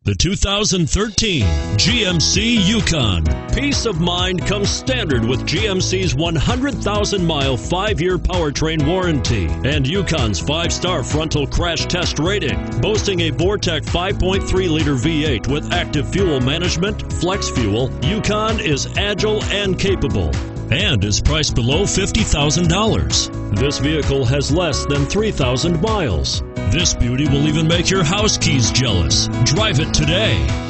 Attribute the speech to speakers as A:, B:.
A: The 2013 GMC Yukon. Peace of mind comes standard with GMC's 100,000-mile 5-year powertrain warranty and Yukon's 5-star frontal crash test rating. Boasting a Vortec 5.3-liter V8 with active fuel management, flex fuel, Yukon is agile and capable and is priced below $50,000. This vehicle has less than 3,000 miles. This beauty will even make your house keys jealous. Drive it today.